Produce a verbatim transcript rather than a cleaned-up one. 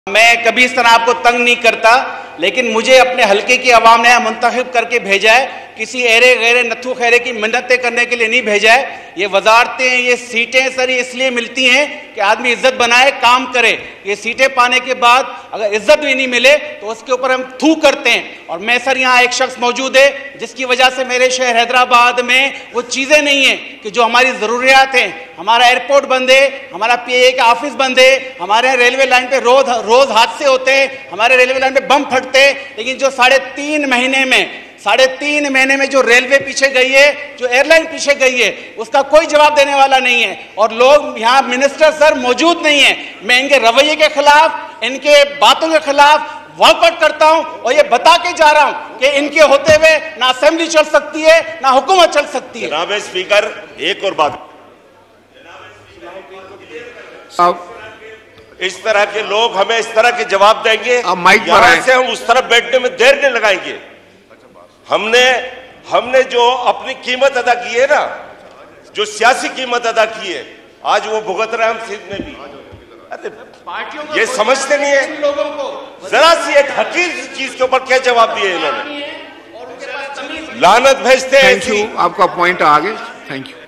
मैं कभी इस तरह आपको तंग नहीं करता, लेकिन मुझे अपने हलके की आवाम ने मुंतखब करके भेजा है, किसी एरे गैरे नत्थु खैरे की मिन्नतें करने के लिए नहीं भेजा है। ये वजारतें, ये सीटें सर इसलिए मिलती हैं कि आदमी इज्जत बनाए, काम करे। ये सीटें पाने के बाद अगर इज्जत भी नहीं मिले तो उसके ऊपर हम थू करते हैं। और मैं सर यहाँ एक शख्स मौजूद है जिसकी वजह से मेरे शहर हैदराबाद में वो चीज़ें नहीं हैं कि जो हमारी ज़रूरियात हैं। हमारा एयरपोर्ट बंद है, हमारा पी ए का ऑफिस बंद है, हमारे रेलवे लाइन पे रोज रोज हादसे होते हैं, हमारे रेलवे लाइन पे बम फटते हैं। लेकिन जो साढ़े तीन महीने में साढ़े तीन महीने में जो रेलवे पीछे गई है, जो एयरलाइन पीछे गई है, उसका कोई जवाब देने वाला नहीं है। और लोग यहाँ मिनिस्टर सर मौजूद नहीं है। मैं इनके रवैये के खिलाफ, इनके बातों के खिलाफ वॉकआउट करता हूं और ये बता के जा रहा हूं कि इनके होते हुए ना असेंबली चल सकती है, ना हुकूमत चल सकती है। जनाब स्पीकर, एक और बात, इस तरह के लोग हमें इस तरह के जवाब देंगे, यहाँ से हम उस तरफ बैठने में देर नहीं लगाएंगे। हमने हमने जो अपनी कीमत अदा की है ना, जो सियासी कीमत अदा की है, आज वो भुगत रहे हम सिंध में भी। अरे ये समझते नहीं है लोगों को, जरा सी एक हकीर चीज के ऊपर क्या जवाब दिए इन्होंने, लानत भेजते हैं। थैंक यू, आपका पॉइंट आ गया। Thank you.